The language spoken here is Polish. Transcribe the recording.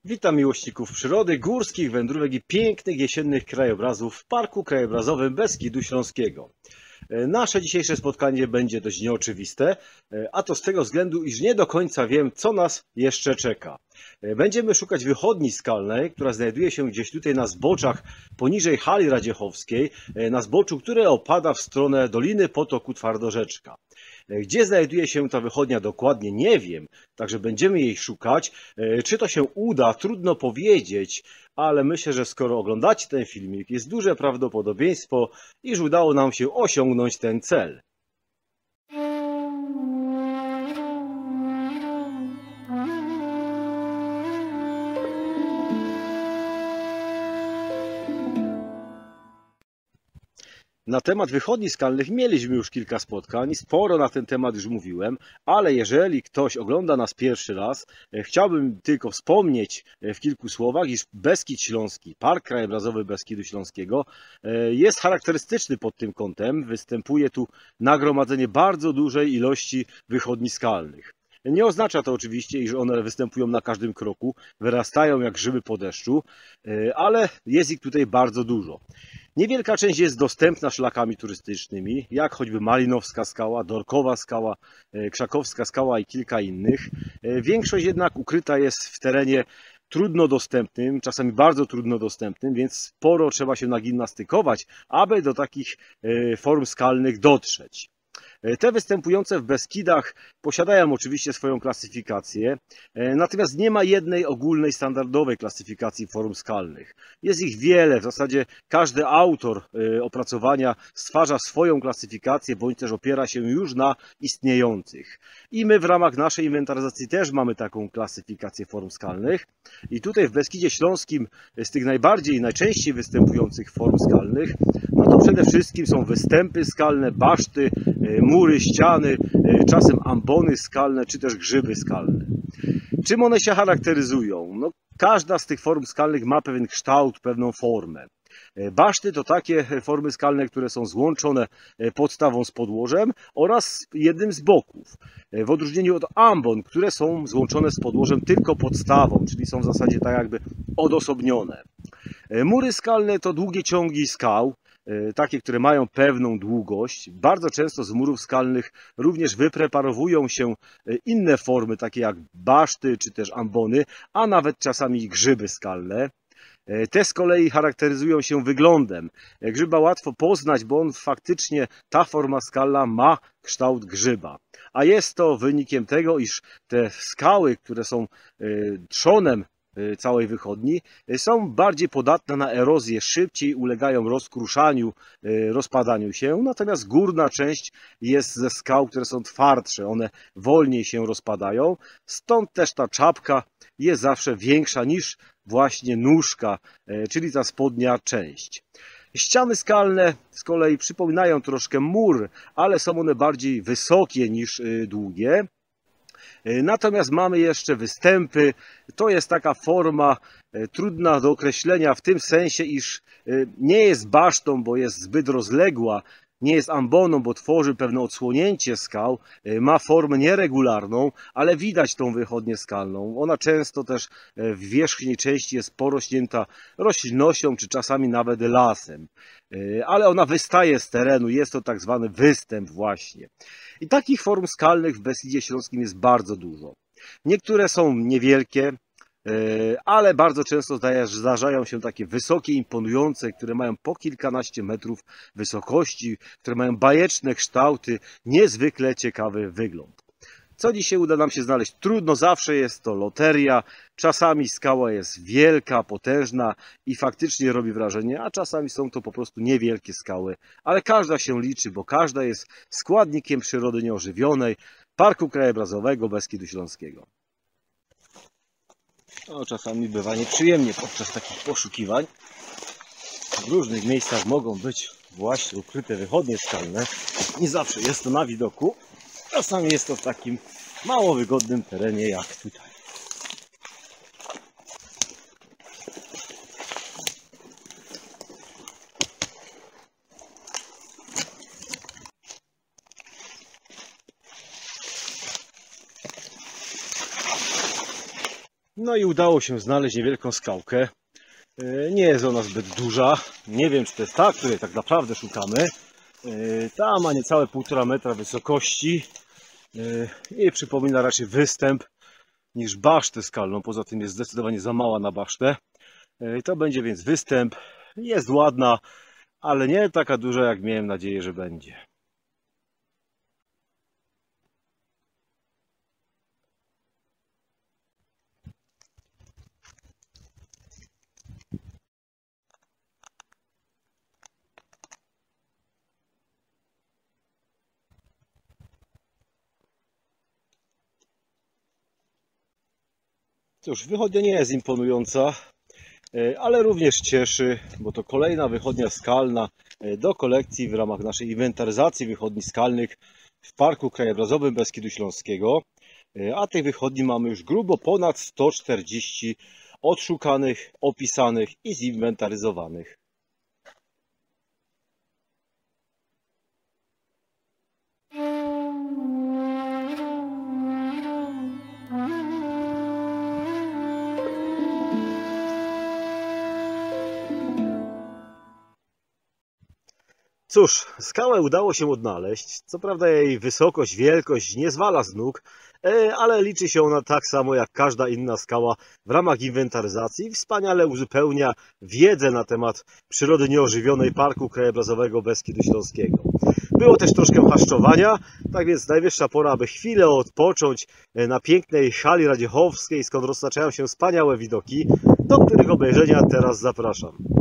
Witam miłośników przyrody, górskich wędrówek i pięknych jesiennych krajobrazów w Parku Krajobrazowym Beskidu Śląskiego. Nasze dzisiejsze spotkanie będzie dość nieoczywiste, a to z tego względu, iż nie do końca wiem, co nas jeszcze czeka. Będziemy szukać wychodni skalnej, która znajduje się gdzieś tutaj na zboczach poniżej hali radziechowskiej, na zboczu, które opada w stronę Doliny Potoku Twardorzeczka. Gdzie znajduje się ta wychodnia dokładnie, nie wiem, także będziemy jej szukać. Czy to się uda, trudno powiedzieć, ale myślę, że skoro oglądacie ten filmik, jest duże prawdopodobieństwo, iż udało nam się osiągnąć ten cel. Na temat wychodni skalnych mieliśmy już kilka spotkań, sporo na ten temat już mówiłem, ale jeżeli ktoś ogląda nas pierwszy raz, chciałbym tylko wspomnieć w kilku słowach, iż Beskid Śląski, Park Krajobrazowy Beskidu Śląskiego jest charakterystyczny pod tym kątem. Występuje tu nagromadzenie bardzo dużej ilości wychodni skalnych. Nie oznacza to oczywiście, iż one występują na każdym kroku, wyrastają jak grzyby po deszczu, ale jest ich tutaj bardzo dużo. Niewielka część jest dostępna szlakami turystycznymi, jak choćby Malinowska Skała, Dorkowa Skała, Krzakowska Skała i kilka innych. Większość jednak ukryta jest w terenie trudno dostępnym, czasami bardzo trudno dostępnym, więc sporo trzeba się nagimnastykować, aby do takich form skalnych dotrzeć. Te występujące w Beskidach posiadają oczywiście swoją klasyfikację, natomiast nie ma jednej ogólnej, standardowej klasyfikacji form skalnych. Jest ich wiele, w zasadzie każdy autor opracowania stwarza swoją klasyfikację, bądź też opiera się już na istniejących. I my w ramach naszej inwentaryzacji też mamy taką klasyfikację form skalnych. I tutaj w Beskidzie Śląskim z tych najczęściej występujących form skalnych, no to przede wszystkim są występy skalne, baszty, mury, ściany, czasem ambony skalne, czy też grzyby skalne. Czym one się charakteryzują? No, każda z tych form skalnych ma pewien kształt, pewną formę. Baszty to takie formy skalne, które są złączone podstawą z podłożem oraz jednym z boków. W odróżnieniu od ambon, które są złączone z podłożem tylko podstawą, czyli są w zasadzie tak jakby odosobnione. Mury skalne to długie ciągi skał, takie, które mają pewną długość. Bardzo często z murów skalnych również wypreparowują się inne formy, takie jak baszty czy też ambony, a nawet czasami grzyby skalne. Te z kolei charakteryzują się wyglądem. Grzyba łatwo poznać, bo on faktycznie, ta forma skalna ma kształt grzyba. A jest to wynikiem tego, iż te skały, które są trzonem całej wychodni, są bardziej podatne na erozję, szybciej ulegają rozkruszaniu, rozpadaniu się, natomiast górna część jest ze skał, które są twardsze, one wolniej się rozpadają, stąd też ta czapka jest zawsze większa niż właśnie nóżka, czyli ta spodnia część. Ściany skalne z kolei przypominają troszkę mur, ale są one bardziej wysokie niż długie. Natomiast mamy jeszcze występy. To jest taka forma trudna do określenia w tym sensie, iż nie jest basztą, bo jest zbyt rozległa, nie jest amboną, bo tworzy pewne odsłonięcie skał, ma formę nieregularną, ale widać tą wychodnię skalną. Ona często też w wierzchniej części jest porośnięta roślinnością, czy czasami nawet lasem. Ale ona wystaje z terenu, jest to tak zwany występ właśnie. I takich form skalnych w Beskidzie Śląskim jest bardzo dużo. Niektóre są niewielkie, ale bardzo często zdarzają się takie wysokie, imponujące, które mają po kilkanaście metrów wysokości, które mają bajeczne kształty, niezwykle ciekawy wygląd. Co dzisiaj uda nam się znaleźć? Trudno, zawsze jest to loteria. Czasami skała jest wielka, potężna i faktycznie robi wrażenie, a czasami są to po prostu niewielkie skały. Ale każda się liczy, bo każda jest składnikiem przyrody nieożywionej Parku Krajobrazowego Beskidu Śląskiego. No, czasami bywa nieprzyjemnie podczas takich poszukiwań. W różnych miejscach mogą być właśnie ukryte wychodnie skalne. Nie zawsze jest to na widoku. Czasami jest to w takim mało wygodnym terenie jak tutaj. No i udało się znaleźć niewielką skałkę. Nie jest ona zbyt duża. Nie wiem, czy to jest ta, której tak naprawdę szukamy. Ta ma niecałe 1,5 metra wysokości i przypomina raczej występ niż basztę skalną. Poza tym jest zdecydowanie za mała na basztę. To będzie więc występ. Jest ładna, ale nie taka duża, jak miałem nadzieję, że będzie. Cóż, wychodnia nie jest imponująca, ale również cieszy, bo to kolejna wychodnia skalna do kolekcji w ramach naszej inwentaryzacji wychodni skalnych w Parku Krajobrazowym Beskidu Śląskiego. A tych wychodni mamy już grubo ponad 140 odszukanych, opisanych i zinwentaryzowanych. Cóż, skałę udało się odnaleźć. Co prawda jej wysokość, wielkość nie zwala z nóg, ale liczy się ona tak samo jak każda inna skała w ramach inwentaryzacji i wspaniale uzupełnia wiedzę na temat przyrody nieożywionej Parku Krajobrazowego Beskidu Śląskiego. Było też troszkę haszczowania, tak więc najwyższa pora, aby chwilę odpocząć na pięknej hali radziechowskiej, skąd roztaczają się wspaniałe widoki, do których obejrzenia teraz zapraszam.